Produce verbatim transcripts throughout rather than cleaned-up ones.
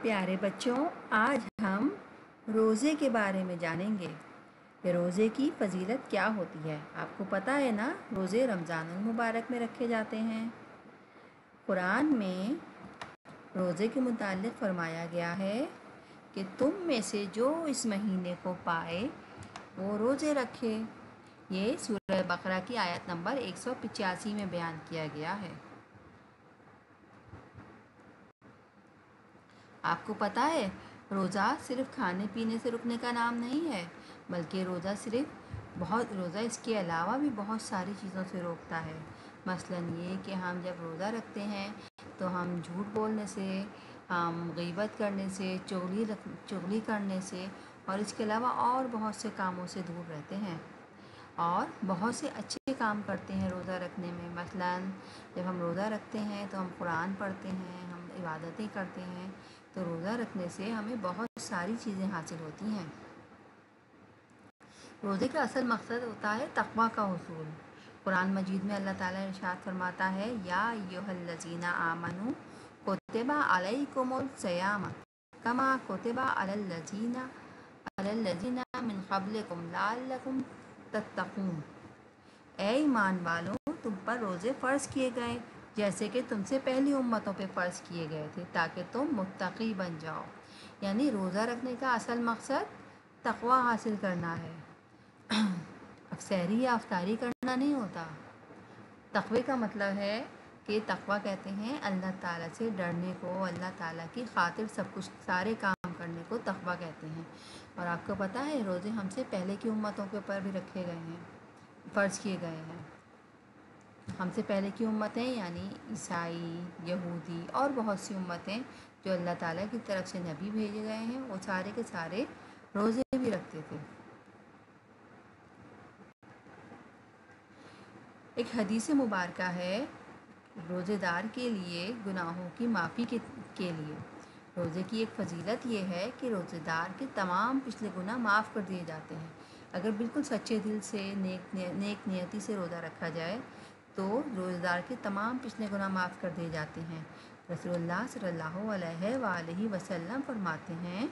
پیارے بچوں، آج ہم روزے کے بارے میں جانیں گے کہ روزے کی فضیلت کیا ہوتی ہے۔ آپ کو پتہ ہے نا، روزے رمضان المبارک میں رکھے جاتے ہیں۔ قرآن میں روزے کے متعلق فرمایا گیا ہے کہ تم میں سے جو اس مہینے کو پائے وہ روزے رکھے۔ یہ سورہ بقرہ کی آیت نمبر ایک سو پچاسی میں بیان کیا گیا ہے۔ آپ کو پتہ ہے، روزہ صرف کھانے پینے سے رکنے کا نام نہیں ہے، بلکہ روزہ صرف بہت روزہ اس کے علاوہ بھی بہت ساری چیزوں سے روکتا ہے۔ مثلاً یہ کہ ہم جب روزہ رکھتے ہیں تو ہم جھوٹ بولنے سے، ہم غیبت کرنے سے، چغلی چغلی کرنے سے اور اس کے علاوہ اور بہت سے کاموں سے دور رہتے ہیں، اور بہت سے اچھے کام کرتے ہیں روزہ رکھنے میں۔ مثلاً جب ہم روزہ رکھتے ہیں تو ہم قرآن پڑھتے ہیں، ہم عبادتیں کرتے ہیں، تو روزہ رکھنے سے ہمیں بہت ساری چیزیں حاصل ہوتی ہیں۔ روزے کا اصل مقصد ہوتا ہے تقویٰ کا حصول۔ قرآن مجید میں اللہ تعالیٰ ارشاد فرماتا ہے، یا ایھا الذین آمنوا کتب علیکم الصیام کما کتب علی الذین علی الذین من قبلکم لعلکم تتقون۔ اے ایمان والوں، تم پر روزے فرض کیے گئے جیسے کہ تم سے پہلی امتوں پہ فرض کیے گئے تھے، تاکہ تم متقی بن جاؤ۔ یعنی روزہ رکھنے کا اصل مقصد تقویٰ حاصل کرنا ہے، سحری یا افطاری کرنا نہیں ہوتا۔ تقوی کا مطلب ہے کہ تقویٰ کہتے ہیں اللہ تعالیٰ سے ڈرنے کو، اللہ تعالیٰ کی خاطر سب کچھ سارے کام کرنے کو تقویٰ کہتے ہیں۔ اور آپ کو پتہ ہے، روزے ہم سے پہلے کی امتوں کے اوپر بھی رکھے گئے ہیں، فرض کیے گئے ہیں۔ ہم سے پہلے کی امتیں یعنی عیسائی، یہودی اور بہت سی امتیں جو اللہ تعالیٰ کی طرف سے نبی بھیجے گئے ہیں، وہ سارے کے سارے روزے بھی رکھتے تھے۔ ایک حدیث مبارکہ ہے روزے دار کے لیے گناہوں کی معافی کے کے لیے۔ روزے کی ایک فضیلت یہ ہے کہ روزے دار کے تمام پچھلے گناہ معاف کر دیے جاتے ہیں۔ اگر بالکل سچے دل سے، نیک نیک نیتی سے روزہ رکھا جائے تو روزے دار کے تمام پچھلے گناہ معاف کر دیے جاتے ہیں۔ رسول اللہ صلی اللہ علیہ وآلہ وسلم فرماتے ہیں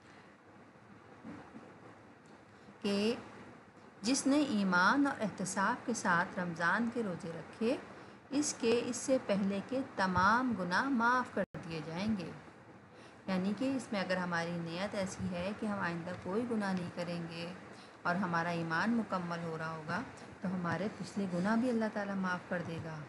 کہ جس نے ایمان اور احتساب کے ساتھ رمضان کے روزے رکھے، اس کے اس سے پہلے کے تمام گناہ معاف کر دیے جائیں گے۔ یعنی کہ اس میں اگر ہماری نیت ایسی ہے کہ ہم آئندہ کوئی گناہ نہیں کریں گے اور ہمارا ایمان مکمل ہو رہا ہوگا، تو ہمارے پچھلے گناہ بھی اللہ تعالیٰ معاف کر دے گا۔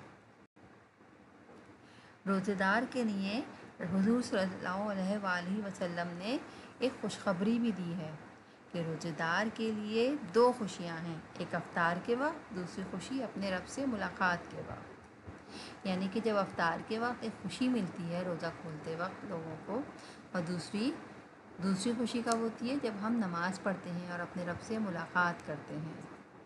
روزے دار کے لیے حضور صلی اللہ علیہ وآلہ وسلم نے ایک خوشخبری بھی دی ہے کہ روزے دار کے لیے دو خوشیاں ہیں، ایک افطار کے وقت، دوسری خوشی اپنے رب سے ملاقات کے وقت۔ یعنی کہ جب افطار کے وقت ایک خوشی ملتی ہے روزہ کھولتے وقت لوگوں کو، اور دوسری دوسری خوشی کب ہوتی ہے؟ جب ہم نماز پڑھتے ہیں اور اپنے رب سے ملاقات کرتے ہیں۔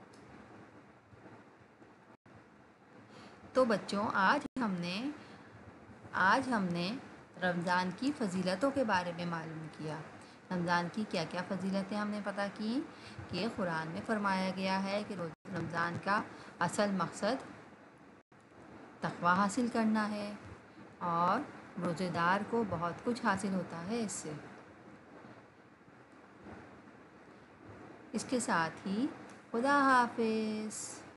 تو بچوں، آج ہم نے آج ہم نے رمضان کی فضیلتوں کے بارے میں معلوم کیا۔ رمضان کی کیا کیا فضیلتیں ہم نے پتہ کی کہ قرآن میں فرمایا گیا ہے کہ رمضان کا اصل مقصد تقویٰ حاصل کرنا ہے، اور روزے دار کو بہت کچھ حاصل ہوتا ہے اس سے۔ اس کے ساتھ ہی خدا حافظ۔